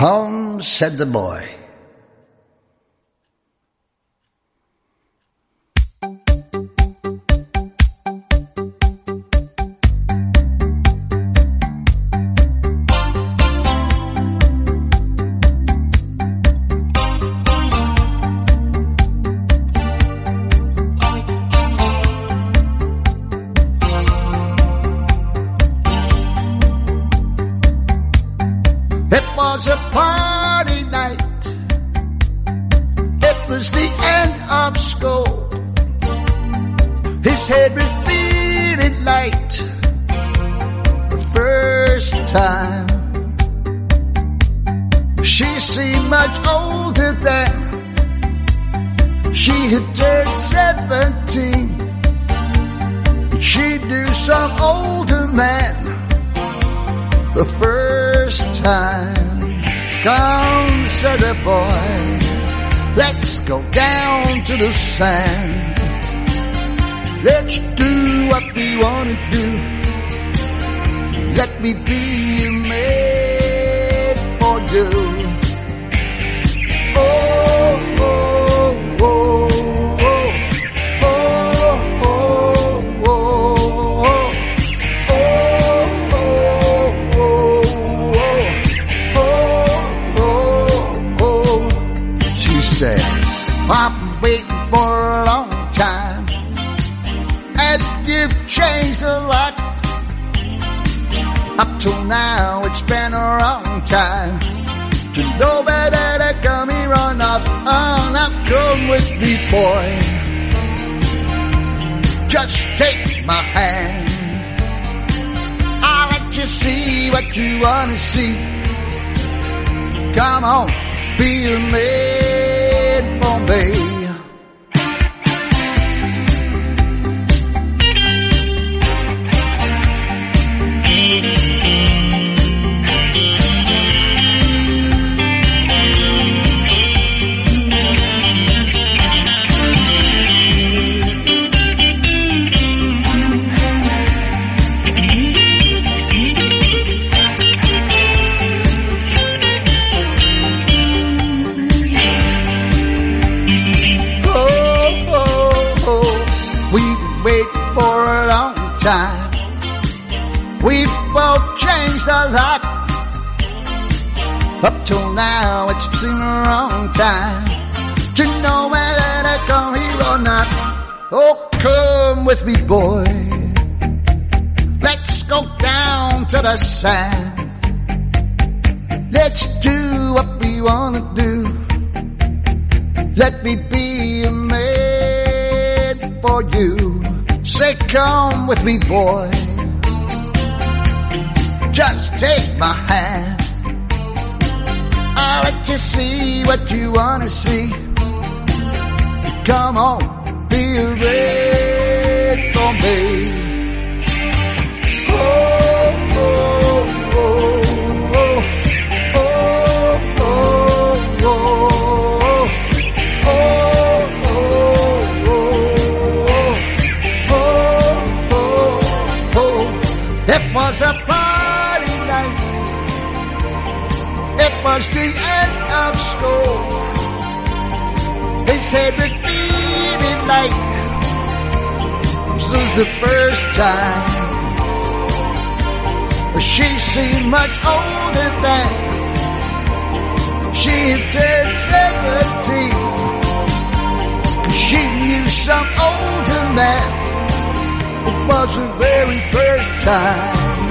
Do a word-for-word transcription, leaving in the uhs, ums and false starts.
Come, said the boy. It was a party night. It was the end of school. His head was feeling light. The first time. She seemed much older then. She had turned seventeen. She knew some older man. The first time. Come, said the boy, let's go down to the sand. Let's do what we want to do. Let me be a man for you. Oh, oh, oh, oh, oh, oh, oh, oh. Said, I've been waiting for a long time, and you've changed a lot. Up till now, it's been a long time to know better to come here or not. Oh, now come with me, boy. Just take my hand. I'll let you see what you want to see. Come on, be a man. Bombay. For a long time, we've both changed a lot. Up till now, it's been a long time to know whether to come here or not. Oh, come with me, boy. Let's go down to the sand. Let's do what we want to do. Let me be a man for you. Say, come with me, boy. Just take my hand. I'll let you see what you want to see. Come on, be a man for me. Oh, oh, oh, oh, oh, oh, oh, oh. It was a party night. It was the end of school. His head was beating light. This was the first time. She seemed much older then. She had turned seventeen. She knew some older man. It was the very first time.